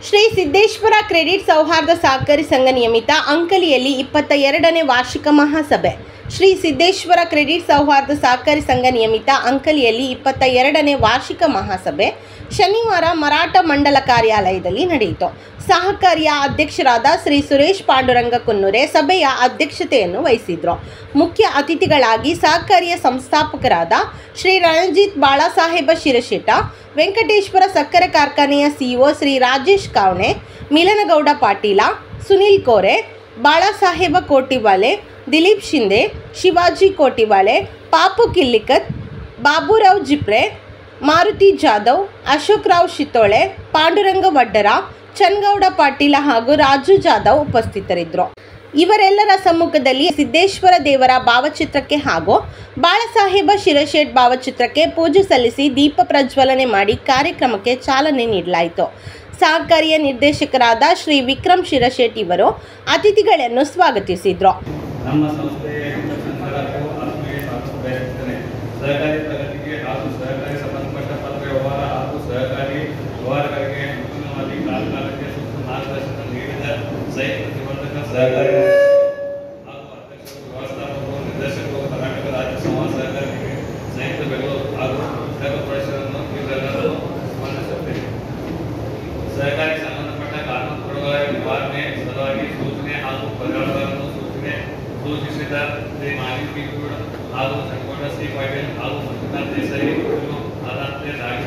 Shri Siddeshwara credit ಸೌಹಾರ್ದ ಸಹಕಾರಿ ಸಂಘ ನಿಯಮಿತ ಅಂಕಲಿಯಲ್ಲಿ 22ನೇ ವಾರ್ಷಿಕ ಮಹಾಸಭೆ. ಶ್ರೀ ಸಿದ್ದೇಶ್ವರ ಕ್ರೆಡಿಟ್ ಸೌಹಾರ್ದ ಸಹಕಾರಿ ಸಂಘ ನಿಯಮಿತ ಅಂಕಲಿಯಲ್ಲಿ 22ನೇ ವಾರ್ಷಿಕ ಮಹಾಸಭೆ ಶನಿವಾರ ಮರಾಠ ಮಂಡಲ ಕಾರ್ಯಾಲಯದಲ್ಲಿ ನಡೆಯಿತು. ಸಹಕಾರಿಯ ಅಧ್ಯಕ್ಷರಾದ ಶ್ರೀ ಸುರೇಶ್ ಪಾಂಡುರಂಗ ಕುನ್ನೂರೆ ಸಭೆಯ ಅಧ್ಯಕ್ಷತೆಯನ್ನು ವಹಿಸಿದರು. ಮುಖ್ಯ ಅತಿಥಿಗಳಾಗಿ ಸಹಕಾರಿಯ ಸಂಸ್ಥಾಪಕರಾದ ಶ್ರೀ ರಣಜಿತ್ ಬಾಳಾಸಾಹೇಬ ಶಿರಶೆಟ್ಟ, ವೆಂಕಟೇಶ್ವರ ಸಕ್ಕರೆ ಕಾರ್ಖಾನೆಯ ಸಿಇಒ ಶ್ರೀ ರಾಜೇಶ್ ಕಾವಣೆ, ಮಿಲನಗೌಡ ಪಾಟೀಲ, ಸುನಿಲ್ ಕೋರೆ, ಬಾಳಾಸಾಹೇಬ ಕೋಟಿವಾಲೆ, ದಿಲೀಪ್ ಶಿಂದೆ, ಶಿವಾಜಿ ಕೋಟಿವಾಲೆ, ಪಾಪು ಕಿಲ್ಲಿಕತ್, ಬಾಬುರಾವ್ ಜಿಪ್ರೆ, ಮಾರುತಿ ಜಾಧವ್, ಅಶೋಕ್ರಾವ್ ಶಿತೋಳೆ, ಪಾಂಡುರಂಗ ವಡ್ಡರ, ಚನ್ನಗೌಡ ಪಾಟೀಲ ಹಾಗೂ ರಾಜು ಜಾಧವ್ ಉಪಸ್ಥಿತರಿದ್ದರು. ಇವರೆಲ್ಲರ ಸಮ್ಮುಖದಲ್ಲಿ ಸಿದ್ದೇಶ್ವರ ದೇವರ ಭಾವಚಿತ್ರಕ್ಕೆ ಹಾಗೂ ಬಾಳಾಸಾಹೇಬ ಶಿರಶೆಟ್ ಭಾವಚಿತ್ರಕ್ಕೆ ಪೂಜೆ ಸಲ್ಲಿಸಿ ದೀಪ ಪ್ರಜ್ವಲನೆ ಮಾಡಿ ಕಾರ್ಯಕ್ರಮಕ್ಕೆ ಚಾಲನೆ ನೀಡಲಾಯಿತು. ಸಹಕಾರಿಯ ನಿರ್ದೇಶಕರಾದ ಶ್ರೀ ವಿಕ್ರಮ್ ಶಿರಶೆಟ್ ಇವರು ಅತಿಥಿಗಳನ್ನು ಸ್ವಾಗತಿಸಿದರು. ನಮ್ಮ ಸಂಸ್ಥೆಯ ಹಿತಚಿಂತಕರು ಆತ್ಮೀಯ ಬಯಸುತ್ತೇನೆ. ಸಹಕಾರಿ ಪ್ರಗತಿಗೆ ಹಾಗೂ ಸಹಕಾರಿ ಸಂಬಂಧಪಟ್ಟ ಪತ್ರ ವ್ಯವಹಾರ ಹಾಗೂ ಸಹಕಾರಿ ವ್ಯವಹಾರಗಳಿಗೆ ಅನುಗುಣವಾಗಿ ಕಾಲಕಾಲಕ್ಕೆ ಸೂಕ್ತ ಮಾರ್ಗದರ್ಶನ ನೀಡಿದ ಸೈಟ್ ಪ್ರತಿಬಂಧಕ ಸಹಕಾರಿ ಹಾಗೂ ಅಧ್ಯಕ್ಷರು, ವ್ಯವಸ್ಥಾಪಕರು, ನಿರ್ದೇಶಕರು, ಕರ್ನಾಟಕ ರಾಜ್ಯ ಸಮಾಜ ಸಹಕಾರಿ ಸಂಯುಕ್ತ ಬೆಂಗಳೂರು ಹಾಗೂ ಉದ್ಯೋಗ ಪರಿಷದನ್ನು ಇವರೆಲ್ಲರೂ ಸ್ಮರಿಸುತ್ತೇವೆ. ಸಹಕಾರಿ ಸಂಬಂಧಪಟ್ಟ ಕಾನೂನು ತೊಡಗಳ ನಿವಾರಣೆ ಸಲುವಾಗಿ ಸೂಚನೆ ಹಾಗೂ ಪರಿಹಾರಗಳನ್ನು ಸೂಚಿಸಿದ ಶ್ರೀ ಮಾಲಿಕ್ ಪಿ ಗೌಡ ಹಾಗೂ ಚನ್ನಗೌಡ ಸಿ ಪಾಟೀಲ್ ಹಾಗೂ ಮಂಜುನಾಥ್ ದೇಸಾಯಿ ಆರಾಧ್ಯ ರಾಗಿ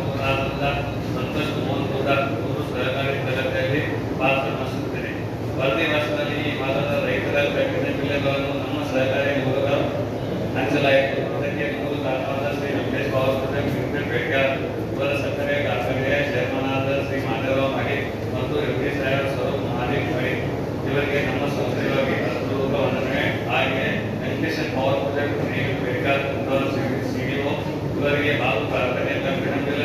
ಸಂತೋಷ್ ಮೋಹನ್ ಗೌಡ ಅವರು ಸಹಕಾರಿ ಪ್ರಗತಿಯಲ್ಲಿ ಪಾತ್ರ ವಹಿಸುತ್ತೇನೆ. ವರದಿ ವರ್ಷದಲ್ಲಿ ಈ ಭಾಗದ ರೈತರ ಕಬ್ಬಿನ ಬೆಳೆಗಳನ್ನು ನಮ್ಮ ಸಹಕಾರಿ ಮೂಲಕ ಹಂಚಲಾಯಿತು. ಅದಕ್ಕೆ ಮೂಲ ಕಾರಣವಾದ ಶ್ರೀ ವೆಂಕಟೇಶ್ ಬಾಬು ಬೇಡ್ಗಾರ್ ಇವರ ಸಕ್ಕರೆ ಕಾರ್ಖಾನೆಯ ಚೇರ್ಮನ್ ಆದ ಶ್ರೀ ಮಾದೇವರಾವ್ ಮಾಡಿ ಮತ್ತು ಯೋಗೇಶ್ ಸಾಹೇಬ್ ಸ್ವರೂಪ್ ಮಾಲಿಕ್ ಮಾಡಿ ಇವರಿಗೆ ನಮ್ಮ ಸಂಸ್ಥೆಯಾಗಿ ವಂದನೆ. ಹಾಗೆ Venkatesan power project Bedgar CDO ಇವರಿಗೆ ಹಾಗೂ ಕಾರ್ಖಾನೆ ಕಬ್ಬಿಣ ಬೆಲೆ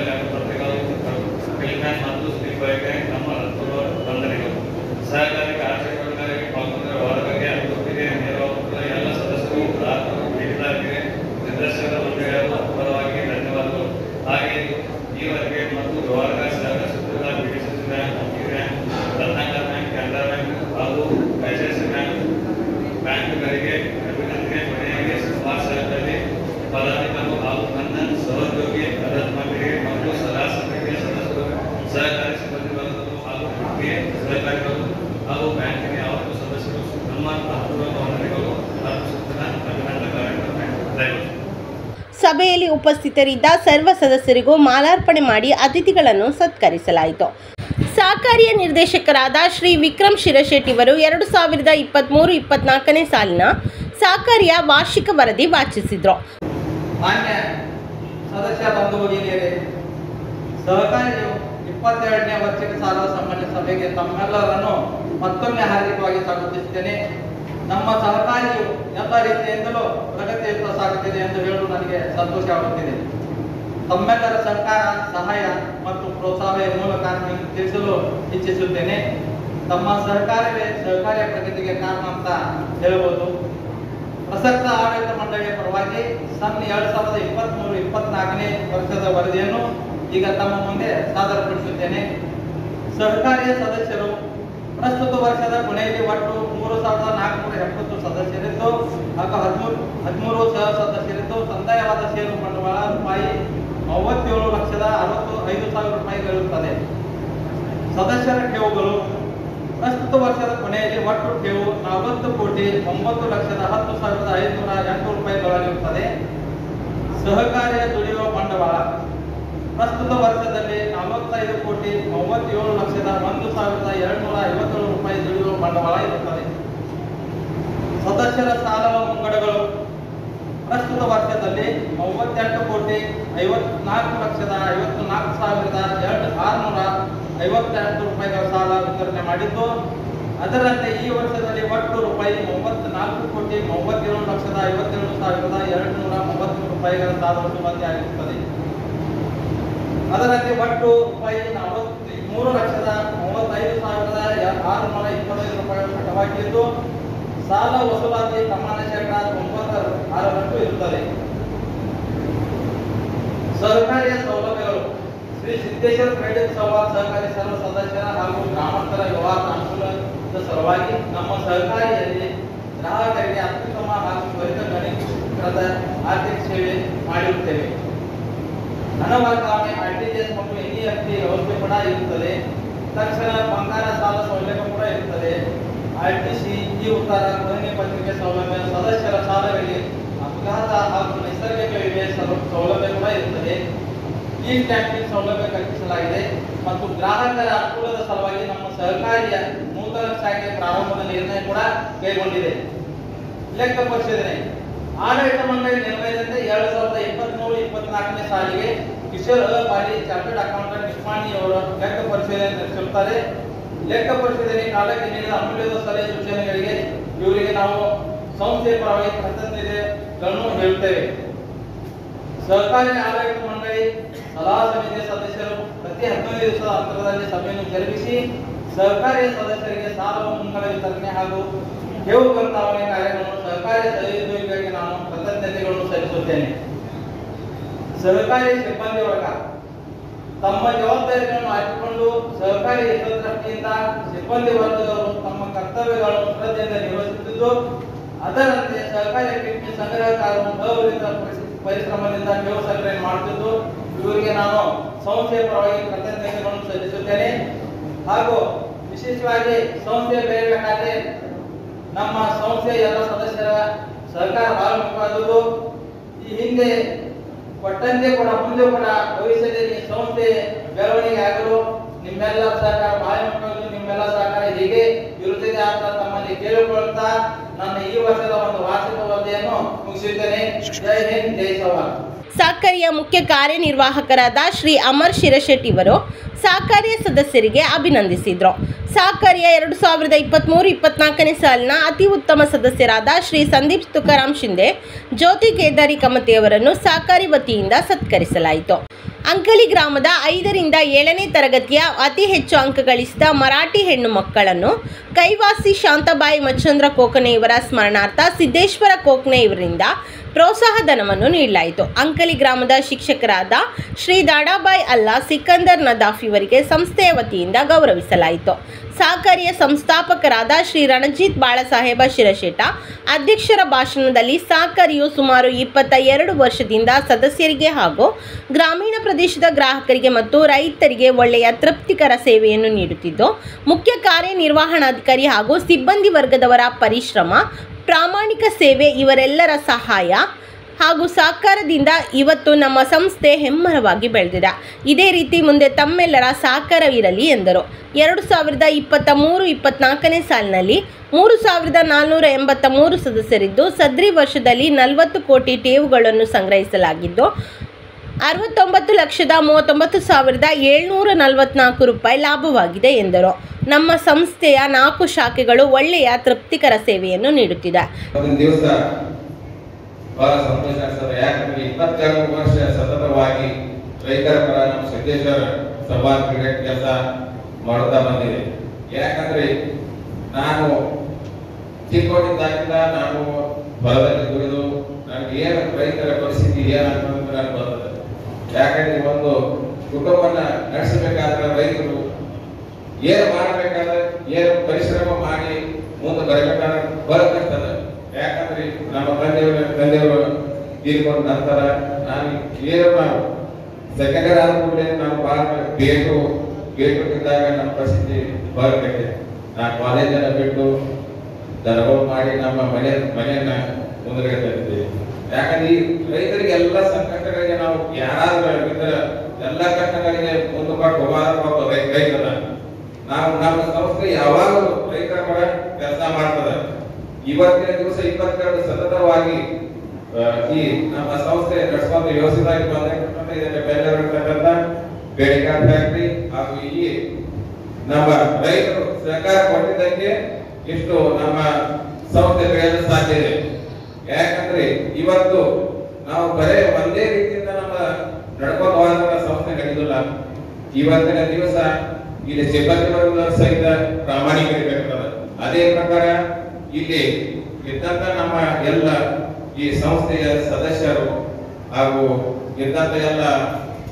ಮತ್ತು ಶ್ರೀಬೈಗೆ ನಮ್ಮ ವಂದನೆಗಳು. ಸಹಕಾರಿ ಕಾರ್ಯಚಟುವಟಿಕೆಗಳಿಗೆ ಪಾಲ್ಗೊಂಡಿರುವ ವರ್ಗಕ್ಕೆ ಅಭಿವೃದ್ಧಿಗೆ ನೆರವಾಗುತ್ತಿರುವ ಎಲ್ಲ ಸದಸ್ಯರು, ಗ್ರಾಹಕರು, ಹಿರಿಯರಿಗೆ, ನಿರ್ದೇಶಕರ ಮಂಡಳಿಗಳ ಪರವಾಗಿ ಧನ್ಯವಾದಗಳು. ಹಾಗೆ ಈವರೆಗೆ ಮತ್ತು ವ್ಯವಹಾರ ಸಹಕರಿಸುತ್ತಿರುವ BDCC bank, Hampi bank, Ratnakar bank, Canara bank ಹಾಗೂ ಐಸಿಐಸಿಐ ಬ್ಯಾಂಕ್ಗಳಿಗೆ ಅಭಿನಂದನೆ. ಕೊನೆಯಾಗಿ ಸುಮಾರು ಸಹಕಾರಿ ಪದಾಧಿಕಾರಿಗಳು ಹಾಗೂ ನನ್ನ ಸಹೋದ್ಯೋಗಿ ಭರತ್ ಮಂದಿಗೆ ಮತ್ತು ಸದಸ್ಯರಿಗೆ ಸದಸ್ಯರು, ಸಹಕಾರಿ ಸಿಬ್ಬಂದಿ ವರ್ಗಗಳು ಹಾಗೂ ಸಹಕಾರಿಗಳು ಹಾಗೂ ಬ್ಯಾಂಕಿನ ಯಾವತ್ತೂ ಸದಸ್ಯರು ನಮ್ಮ ಅಪೂರ್ವ ವಂದನೆಗಳು ಅರ್ಪಿಸುತ್ತಿನ ಅಭಿನಂದನೆ ಕಾರ್ಯಕ್ರಮ. ಸಭೆಯಲ್ಲಿ ಉಪಸ್ಥಿತರಿದ್ದ ಸರ್ವ ಸದಸ್ಯರಿಗೂ ಮಾಲಾರ್ಪಣೆ ಮಾಡಿ ಅತಿಥಿಗಳನ್ನು ಸತ್ಕರಿಸಲಾಯಿತು. ಸಹಕಾರಿಯ ನಿರ್ದೇಶಕರಾದ ಶ್ರೀ ವಿಕ್ರಮ್ ಶಿರಶೆಟ್ ಇವರು 2023-24ನೇ ಸಾಲಿನ ಸಹಕಾರಿಯ ವಾರ್ಷಿಕ ವರದಿ ವಾಚಿಸಿದರು. ಮಾನ್ಯ ಸದಸ್ಯ ಬಂಧು ಭಗಿನಿಯರೇ, ಸಹಕಾರಿಯು 22ನೇ ವಾರ್ಷಿಕ ಸಾಲ ಸಮ್ಮೇಳನ ಸಭೆಗೆ ತಮ್ಮೆಲ್ಲರನ್ನು ಮತ್ತೊಮ್ಮೆ ಹಾರ್ದಿಕವಾಗಿ ಸ್ವಾಗತಿಸುತ್ತೇನೆ. ನಮ್ಮ ಸಹಕಾರಿಯು ಎಲ್ಲ ರೀತಿಯಿಂದಲೂ ಪ್ರಗತಿಯತ್ತ ಸಾಗುತ್ತಿದೆ ಎಂದು ಹೇಳಲು ನನಗೆ ಸಂತೋಷವಾಗುತ್ತಿದೆ. ತಮ್ಮೆಲ್ಲರ ಸರ್ಕಾರ, ಸಹಾಯ ಮತ್ತು ಪ್ರೋತ್ಸಾಹದ ಮೂಲಕ ನಿಮಗೆ ತಿಳಿಸಲು ಇಚ್ಛಿಸುತ್ತೇನೆ. ತಮ್ಮ ಸಹಕಾರವೇ ಸಹಕಾರಿಯ ಪ್ರಗತಿಗೆ ಕಾರಣ ಅಂತ ಹೇಳಬಹುದು. ಪ್ರಸಕ್ತ ಆಡಳಿತ ಮಂಡಳಿಯ ಪರವಾಗಿ ಸನ್ 2023-24ನೇ ವರ್ಷದ ವರದಿಯನ್ನು ಈಗ ತಮ್ಮ ಮುಂದೆ ಸಾದರಪಡಿಸುತ್ತೇನೆ. ಸಹಕಾರಿಯ ಸದಸ್ಯರು ಪ್ರಸ್ತುತ ವರ್ಷದ ಕೊನೆಯಲ್ಲಿ ಒಟ್ಟು 3,470 ಸದಸ್ಯರಿದ್ದು ಹಾಗೂ 13 ಸಹ ಸದಸ್ಯರಿದ್ದು ಸಂದಾಯವಾದ ಷೇರು ಬಂಡವಾಳ ರೂಪಾಯಿ 37,65,000 ರೂಪಾಯಿಗಳಿರುತ್ತದೆ. ಸದಸ್ಯರ ಠೇವುಗಳು ಪ್ರಸ್ತುತ ವರ್ಷದ ಕೊನೆಯಲ್ಲಿ ಒಟ್ಟು ಠೇವು 40,09,10,508 ರೂಪಾಯಿಗಳಾಗಿರುತ್ತದೆ. ಸಹಕಾರಿಯ ದುಡಿಯುವ ಬಂಡವಾಳ ಪ್ರಸ್ತುತ ವರ್ಷದಲ್ಲಿ 45,37,01,250 ರೂಪಾಯಿ ದುಡಿಯುವ ಬಂಡವಾಳ ಇರುತ್ತದೆ. ಸದಸ್ಯರ ಸಾಲ ಮುಂಗಡಗಳು ಪ್ರಸ್ತುತ ವರ್ಷದಲ್ಲಿ 38,54,54,652 ರೂಪಾಯಿಗಳ ಸಾಲ ವಿತರಣೆ ಮಾಡಿದ್ದು, ಅದರಂತೆ ಈ ವರ್ಷದಲ್ಲಿ ಒಟ್ಟು ರೂಪಾಯಿ 34,37,57,230 ರೂಪಾಯಿಗಳ ಸಾಲ ವಸೂಲಾತಿ ಆಗಿರುತ್ತದೆ. ಅದರಂತೆ ಒಟ್ಟು ರೂಪಾಯಿ 43,35,625 ರೂಪಾಯಿಗಳು ಕಟ್ಟವಾಗಿದ್ದು, ಸಾಲ ವಸೂಲಾತಿ ಪ್ರಮಾಣ ಶೇಕಡಾ 96% ಇರುತ್ತದೆ. ಸಹಕಾರಿಯ ಸೌಲಭ್ಯಗಳು ಶ್ರೀ ಸಿದ್ದೇಶ್ವರ ಕ್ರೆಡಿಟ್ ಸಂವಾದ ಸಹಕಾರಿ ಸಂಘ ಸದಸ್ಯರ ಹಾಗೂ ಗ್ರಾಮಾಂತರ ವ್ಯವಹಾರ ಅನುಕೂಲದ ಸಲುವಾಗಿ ನಮ್ಮ ಸಹಕಾರಿಯಲ್ಲಿ ಗ್ರಾಹಕರಿಗೆ ಅತ್ಯುತ್ತಮ ಹಾಗೂ ತ್ವರಿತ ಗಣಕೀಕೃತ ಆರ್ಥಿಕ ಸೇವೆ ಮಾಡಿರುತ್ತೇವೆ. ಹಣ ವರ್ಗಾವಣೆ, ಆರ್ಟಿಜಿಎಸ್ ಮತ್ತು ಎನ್ಇಎಫ್ಟಿ ವ್ಯವಸ್ಥೆ ಕೂಡ ಇರುತ್ತದೆ. ತಕ್ಷಣ ಬಂಗಾರ ಸಾಲ ಸೌಲಭ್ಯ ಕೂಡ ಇರುತ್ತದೆ. ಆರ್ಟಿಸಿ ಈ ಉತ್ತರ ಧ್ವನಿ ಪತ್ರಿಕೆ ಸೌಲಭ್ಯ, ಸದಸ್ಯರ ಸಾಲಗಳಿಗೆ ಅಪಘಾತ ಹಾಗೂ ನೈಸರ್ಗಿಕ ವಿಮೆ ಸೌಲಭ್ಯ ಕೂಡ ಇರುತ್ತದೆ. ಈ ಕ್ಯಾಂಟೀನ್ ಸೌಲಭ್ಯ ಕಲ್ಪಿಸಲಾಗಿದೆ ಮತ್ತು ಗ್ರಾಹಕರ ಅನುಕೂಲದ ಸಲುವಾಗಿ ನಮ್ಮ ಸಹಕಾರಿಯ ನೂತನ ಶಾಖೆ ಪ್ರಾರಂಭದ ನಿರ್ಣಯ ಕೂಡ ಕೈಗೊಂಡಿದೆ. ಲೆಕ್ಕ ಪರಿಶೋಧನೆ ಆಡಳಿತ ಮಂಡಳಿ ನಿರ್ಣಯದಂತೆ 2023-24ನೇ ಸಾಲಿಗೆ ಕಿಶೋರ್ ಪಾಲಿ ಚಾರ್ಟರ್ಡ್ ಅಕೌಂಟೆಂಟ್ ನಿಷ್ಮಾಣಿಯವರು ಲೆಕ್ಕ ಪರಿಶೋಧನೆ ನಡೆಸುತ್ತಾರೆ. ಲೆಕ್ಕ ಪರಿಶೋಧನೆ ಕಾಲಕ್ಕೆ ನೀಡಿದ ಅಮೂಲ್ಯದ ಸಲಹೆ ಸೂಚನೆಗಳಿಗೆ ಇವರಿಗೆ ನಾವು ಸಂಸ್ಥೆಯ ಪರವಾಗಿ ಕೃತಜ್ಞತೆಗಳನ್ನು ಹೇಳುತ್ತೇವೆ. ಸಹಕಾರಿ ಆಡಳಿತ ಮಂಡಳಿ ಸಲಹಾ ಸಮಿತಿಯ ಸದಸ್ಯರು ಪ್ರತಿ 15 ದಿವಸದ ಅಂತರದಲ್ಲಿ ಸಭೆಯನ್ನು ಜರುಗಿಸಿ ಸಹಕಾರಿಯ ಸದಸ್ಯರಿಗೆ ಸಾಲ ಮುಂಗಡ ವಿತರಣೆ ಹಾಗೂ ಠೇವು ವರ್ಗಾವಣೆ ಕಾರ್ಯಗಳನ್ನು ಸಹಕಾರಿ ಸಹಯೋಗಿಗಳಿಗೆ ನಾನು ಕೃತಜ್ಞತೆಗಳನ್ನು ಸಲ್ಲಿಸುತ್ತೇನೆ. ಸಹಕಾರಿ ಸಿಬ್ಬಂದಿ ವರ್ಗ ತಮ್ಮ ಜವಾಬ್ದಾರಿಗಳನ್ನು ಆಯ್ದುಕೊಂಡು ಸಹಕಾರಿ ಹಿತದೃಷ್ಟಿಯಿಂದ ಸಿಬ್ಬಂದಿ ವರ್ಗದವರು ತಮ್ಮ ಕರ್ತವ್ಯಗಳನ್ನು ಶ್ರದ್ಧೆಯಿಂದ ನಿರ್ವಹಿಸುತ್ತಿದ್ದು ಅದರಂತೆ ಸಹಕಾರಿ ಕಿಟ್ನಿ ಸಂಗ್ರಹಕಾರರು ಅವಿರತ ಪರಿಶ್ರಮದಿಂದ ಠೇವು ಸಂಗ್ರಹಣೆ ಮಾಡುತ್ತಿದ್ದು ಇವರಿಗೆ ನಾನು ಸಂಸ್ಥೆಯ ಪರವಾಗಿ ಕೃತಜ್ಞತೆಗಳನ್ನು ಸಲ್ಲಿಸುತ್ತೇನೆ. ಹಾಗೂ ವಿಶೇಷವಾಗಿ ಸಂಸ್ಥೆಯ ಬೆಳೆಯಬೇಕಾದ್ರೆ ನಮ್ಮ ಸಂಸ್ಥೆಯ ಎಲ್ಲ ಸದಸ್ಯರ ಸಹಕಾರ ಬಹಳ ಮುಖ್ಯವಾದುದು. ಈ ಹಿಂದೆ ಕೊಟ್ಟಂತೆ ಕೂಡ ಮುಂದೆ ಕೂಡ ಭವಿಷ್ಯದಲ್ಲಿ ಸಂಸ್ಥೆ ಬೆಳವಣಿಗೆ ಆಗಲು ನಿಮ್ಮೆಲ್ಲ ಸಹಕಾರ ಬಹಳ ಮುಖ್ಯವಾದ್ದು. ನಿಮ್ಮೆಲ್ಲ ಸಹಕಾರ ಹೀಗೆ ಇರುತ್ತದೆ ಅಂತ ತಮ್ಮಲ್ಲಿ ಕೇಳಿಕೊಳ್ಳುತ್ತಾ ನನ್ನ ಈ ವರ್ಷದ ಒಂದು ವಾರ್ಷಿಕ ವರದಿಯನ್ನು ಮುಗಿಸುತ್ತೇನೆ. ಜೈ ಹಿಂದ್, ಜೈ ಸವಾಲ್. ಸಹಕಾರಿಯ ಮುಖ್ಯ ಕಾರ್ಯನಿರ್ವಾಹಕರಾದ ಶ್ರೀ ಅಮರ್ ಶಿರಶೆಟ್ಟಿ ಇವರು ಸಹಕಾರಿಯ ಸದಸ್ಯರಿಗೆ ಅಭಿನಂದಿಸಿದರು. ಸಹಕಾರಿಯ 2023-24ನೇ ಸಾಲಿನ ಅತಿ ಉತ್ತಮ ಸದಸ್ಯರಾದ ಶ್ರೀ ಸಂದೀಪ್ ತುಕಾರಾಮ್ ಶಿಂದೆ, ಜ್ಯೋತಿ ಕೇದಾರಿ ಕಮತೆಯವರನ್ನು ಸಹಕಾರಿ ವತಿಯಿಂದ ಸತ್ಕರಿಸಲಾಯಿತು. ಅಂಕಲಿ ಗ್ರಾಮದ 5ರಿಂದ 7ನೇ ತರಗತಿಯ ಅತಿ ಹೆಚ್ಚು ಅಂಕ ಗಳಿಸಿದ ಮರಾಠಿ ಹೆಣ್ಣು ಮಕ್ಕಳನ್ನು ಕೈವಾಸಿ ಶಾಂತಾಬಾಯಿ ಮಚ್ಚಂದ್ರ ಕೋಕನೆ ಇವರ ಸ್ಮರಣಾರ್ಥ ಸಿದ್ದೇಶ್ವರ ಕೋಕನೆ ಇವರಿಂದ ಪ್ರೋತ್ಸಾಹ ಧನವನ್ನು ನೀಡಲಾಯಿತು. ಅಂಕಲಿ ಗ್ರಾಮದ ಶಿಕ್ಷಕರಾದ ಶ್ರೀ ದಾಡಾಬಾಯಿ ಅಲ್ಲಾ ಸಿಕಂದರ್ ನದಾಫ್ ಇವರಿಗೆ ಸಂಸ್ಥೆಯ ವತಿಯಿಂದ ಗೌರವಿಸಲಾಯಿತು. ಸಹಕಾರಿಯ ಸಂಸ್ಥಾಪಕರಾದ ಶ್ರೀ ರಣಜಿತ್ ಬಾಳಸಾಹೇಬ ಶಿರಶೇಟ ಅಧ್ಯಕ್ಷರ ಭಾಷಣದಲ್ಲಿ ಸಹಕಾರಿಯು ಸುಮಾರು 22 ವರ್ಷದಿಂದ ಸದಸ್ಯರಿಗೆ ಹಾಗೂ ಗ್ರಾಮೀಣ ಪ್ರದೇಶದ ಗ್ರಾಹಕರಿಗೆ ಮತ್ತು ರೈತರಿಗೆ ಒಳ್ಳೆಯ ತೃಪ್ತಿಕರ ಸೇವೆಯನ್ನು ನೀಡುತ್ತಿದ್ದು ಮುಖ್ಯ ಕಾರ್ಯನಿರ್ವಹಣಾಧಿಕಾರಿ ಹಾಗೂ ಸಿಬ್ಬಂದಿ ವರ್ಗದವರ ಪರಿಶ್ರಮ, ಪ್ರಾಮಾಣಿಕ ಸೇವೆ, ಇವರೆಲ್ಲರ ಸಹಾಯ ಹಾಗೂ ಸಹಕಾರದಿಂದ ಇವತ್ತು ನಮ್ಮ ಸಂಸ್ಥೆ ಹೆಮ್ಮರವಾಗಿ ಬೆಳೆದಿದೆ. ಇದೇ ರೀತಿ ಮುಂದೆ ತಮ್ಮೆಲ್ಲರ ಸಹಕಾರವಿರಲಿ ಎಂದರು. 2023-24ನೇ ಸಾಲಿನಲ್ಲಿ 3483 ಸದಸ್ಯರಿದ್ದು ಸದ್ರಿ ವರ್ಷದಲ್ಲಿ 40 ಕೋಟಿ ಠೇವುಗಳನ್ನು ಸಂಗ್ರಹಿಸಲಾಗಿದ್ದು 69,39,744 ರೂಪಾಯಿ ಲಾಭವಾಗಿದೆ ಎಂದರು. ನಮ್ಮ ಸಂಸ್ಥೆಯ 4 ಶಾಖೆಗಳು ಒಳ್ಳೆಯ ತೃಪ್ತಿಕರ ಸೇವೆಯನ್ನು ನೀಡುತ್ತಿದೆ. ಬಹಳ ಸಂತೋಷ ಆಗ್ತದೆ. ಯಾಕಂದ್ರೆ 22 ವರ್ಷ ಸತತವಾಗಿ ರೈತರ ಪರ ನಮ್ಮ ಸಿದ್ದೇಶ್ವರ ಸಂವಾದ ಕ್ರಿಕೆಟ್ ಕೆಲಸ ಮಾಡುತ್ತಾ ಬಂದಿದೆ. ಯಾಕಂದ್ರೆ ನಾನು ಚಿಕ್ಕವನಿದ್ದಾಗಿಂದ ನಾನು ಹೊಲದಲ್ಲಿ ದುಡಿದು ನನಗೆ ಏನು ರೈತರ ಪರಿಸ್ಥಿತಿ ಏನಂತ ನನಗೆ ಬರ್ತದೆ. ಯಾಕಂದ್ರೆ ಒಂದು ಕುಟುಂಬನ ನಡೆಸಬೇಕಾದ್ರೆ ರೈತರು ಏನು ಮಾಡಬೇಕಾದ್ರೆ ಏನು ಪರಿಶ್ರಮ ಮಾಡಿ ಮುಂದೆ ಬರಬೇಕಾದ್ರೆ ಬರಬೇಕಾಗ್ತದೆ. ಯಾಕಂದ್ರೆ ನಮ್ಮ ತಂದೆಯವರು ತೀರ್ಕೊಂಡ ನಂತರ ನಾನು ಸೆಕೆಂಡರಿ ಆದ ಕೂಡಲೇ ನಾವು ಬಹಳ ಗೇಟು ಇದ್ದಾಗ ನಮ್ಮ ಪರಿಸ್ಥಿತಿ ಬರಬೇಕು. ನಾನು ಕಾಲೇಜನ್ನು ಬಿಟ್ಟು ದರಗೋಲ್ ಮಾಡಿ ನಮ್ಮ ಮನೆಯನ್ನ ಮುಂದುಗಡೆ ತಂದಿದ್ದೇವೆ. ಯಾಕಂದ್ರೆ ಈ ರೈತರಿಗೆ ಎಲ್ಲ ಸಂಕಷ್ಟಗಳಿಗೆ ನಾವು ಯಾರಾದ್ರೂ ಎಲ್ಲ ಕಷ್ಟಗಳಿಗೆ ಮುಂದೆ ಕೊಟ್ಟು ಹೋಗಬಾರದು. ರೈತರ ನಾವು ನಮ್ಮ ಸಂಸ್ಥೆ ಯಾವಾಗಲೂ ರೈತರ ಪರ ಕೆಲಸ ಮಾಡ್ತದೆ. ಇವತ್ತಿನ ದಿವಸ 22 ಸತತವಾಗಿ ಈ ನಮ್ಮ ಸಂಸ್ಥೆ ನಡೆಸುವಂತ ವ್ಯವಸ್ಥೆಯಾಗಿ ಬಂದಿದೆ. ಬೆಂಗಳೂರಿರ್ತಕ್ಕಂಥ ಬೇಡಿಕಾ ಫ್ಯಾಕ್ಟರಿ ಹಾಗೂ ಈ ನಮ್ಮ ರೈತರು ಸಹಕಾರ ಕೊಟ್ಟಿದ್ದಕ್ಕೆ ಇಷ್ಟು ನಮ್ಮ ಸಂಸ್ಥೆ ಬೆಳೆಯಲು ಸಾಧ್ಯ ಇದೆ. ಯಾಕಂದ್ರೆ ಇವತ್ತು ನಾವು ಬರೇ ಒಂದೇ ರೀತಿಯಿಂದ ನಮ್ಮ ನಡ್ಕೊಂಡು ಹೋದ ಸಂಸ್ಥೆ ನಡೆದಿಲ್ಲ. ಇವತ್ತಿನ ದಿವಸ ಇಲ್ಲಿ ಸಿಬ್ಬಂದಿ ವರ್ಗದವರು ಸಹಿತ ಪ್ರಾಮಾಣಿಕರಿರ್ಬೇಕಾಗ್ತದೆ. ಅದೇ ಪ್ರಕಾರ ಇಲ್ಲಿ ಇದ್ದಂತ ನಮ್ಮ ಎಲ್ಲ ಈ ಸಂಸ್ಥೆಯ ಸದಸ್ಯರು ಹಾಗೂ ಇದ್ದಂತ ಎಲ್ಲ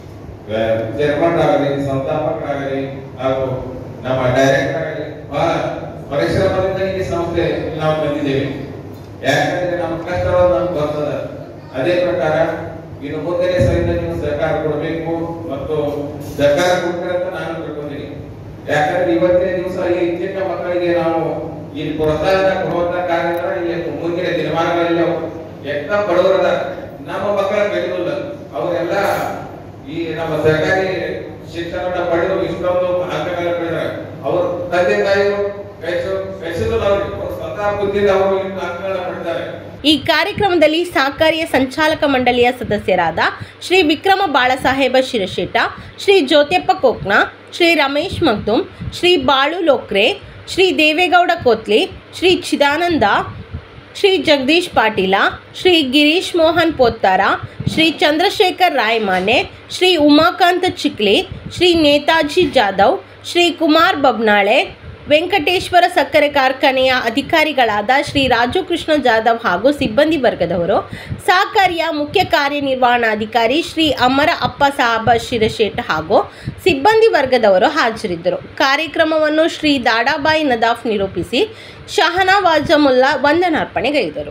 ಚೇರ್ಮನ್ ಆಗಲಿ, ಸಂಸ್ಥಾಪಕರಾಗಲಿ ಹಾಗೂ ನಮ್ಮ ಡೈರೆಕ್ಟರ್ ಆಗಲಿ ಬಹಳ ಪರಿಶ್ರಮದಿಂದ ಈ ಸಂಸ್ಥೆ ನಾವು ಬಂದಿದ್ದೇವೆ. ಯಾಕಂದ್ರೆ ನಮ್ಮ ಕಷ್ಟವನ್ನು ನಮ್ಗೆ ಬರ್ತದೆ. ಅದೇ ಪ್ರಕಾರ ಇನ್ನು ಮುಂದೆ ಸಹಿತ ನೀವು ಸಹಕಾರ ಕೊಡಬೇಕು ಮತ್ತು ಸಹಕಾರ ಕೊಡ್ತಾರೆ ಅಂತ ನಾನು ತಿಳ್ಕೊಂಡಿದ್ದೀನಿ. ಯಾಕಂದ್ರೆ ಇವತ್ತೇ ದಿವಸ ಈ ಚಿಕ್ಕ ಮಕ್ಕಳಿಗೆ ನಾವು ಇಲ್ಲಿ ಪ್ರೋತ್ಸಾಹ ಕೊಡುವಂತ ಕಾರ್ಯಕ್ರಮ ಇಲ್ಲಿ ಮುಂದಿನ ದಿನಮಾನಗಳಲ್ಲಿ ಎಷ್ಟ ಬಡವರದ ನಮ್ಮ ಮಕ್ಕಳ ಬೆಳೆದಿಲ್ಲ, ಅವರೆಲ್ಲ ಈ ನಮ್ಮ ಸರ್ಕಾರಿ ಶಿಕ್ಷಣವನ್ನು ಪಡೆದು ಇಷ್ಟೊಂದು ಅಂಕಗಳ ಪಡೆದ ಅವ್ರ ತಂದೆ ತಾಯಿಗಳು ಕೈಸಲು ಅವ್ರು ಸ್ವತಃ ಬುದ್ಧಿಯಿಂದ ಅವರು ಅಂಕಗಳನ್ನ ಪಡೆದಿದ್ದಾರೆ. ಈ ಕಾರ್ಯಕ್ರಮದಲ್ಲಿ ಸಹಕಾರಿಯ ಸಂಚಾಲಕ ಮಂಡಳಿಯ ಸದಸ್ಯರಾದ ಶ್ರೀ ವಿಕ್ರಮ ಬಾಳಸಾಹೇಬ ಶಿರಶೇಟ, ಶ್ರೀ ಜ್ಯೋತ್ಯಪ್ಪ ಕೋಕ್ನ, ಶ್ರೀ ರಮೇಶ್ ಮಗ್ದುಮ್, ಶ್ರೀ ಬಾಳು ಲೋಕ್ರೆ, ಶ್ರೀ ದೇವೇಗೌಡ ಕೋತ್ಲಿ, ಶ್ರೀ ಚಿದಾನಂದ, ಶ್ರೀ ಜಗದೀಶ್ ಪಾಟೀಲ, ಶ್ರೀ ಗಿರೀಶ್ ಮೋಹನ್ ಪೋತ್ತಾರ, ಶ್ರೀ ಚಂದ್ರಶೇಖರ್ ರಾಯಮಾನೆ, ಶ್ರೀ ಉಮಾಕಾಂತ ಚಿಕ್ಲಿ, ಶ್ರೀ ನೇತಾಜಿ ಜಾಧವ್, ಶ್ರೀ ಕುಮಾರ್ ಬಬ್ನಾಳೆ, ವೆಂಕಟೇಶ್ವರ ಸಕ್ಕರೆ ಕಾರ್ಖಾನೆಯ ಅಧಿಕಾರಿಗಳಾದ ಶ್ರೀ ರಾಜು ಕೃಷ್ಣ ಜಾಧವ್ ಹಾಗೂ ಸಿಬ್ಬಂದಿ ವರ್ಗದವರು, ಸಹಕಾರಿಯ ಮುಖ್ಯ ಕಾರ್ಯನಿರ್ವಹಣಾಧಿಕಾರಿ ಶ್ರೀ ಅಮರ ಅಪ್ಪ ಸಾಹಬ ಶಿರಶೇಟ್ ಹಾಗೂ ಸಿಬ್ಬಂದಿ ವರ್ಗದವರು ಹಾಜರಿದ್ದರು. ಕಾರ್ಯಕ್ರಮವನ್ನು ಶ್ರೀ ದಾಡಾಬಾಯಿ ನದಾಫ್ ನಿರೂಪಿಸಿ ಶಹನವಾಜ ಮುಲ್ಲಾ ವಂದನಾರ್ಪಣೆಗೈದರು.